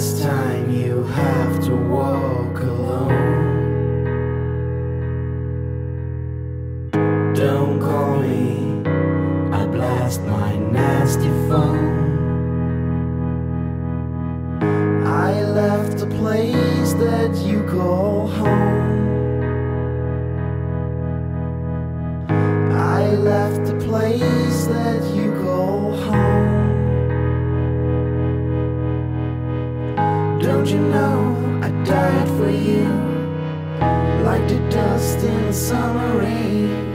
this time you have to walk alone. Don't call me, I blast my nasty phone. I left a place that you call home. I left a place that you call home. Don't you know I died for you, like the dust in summer rain.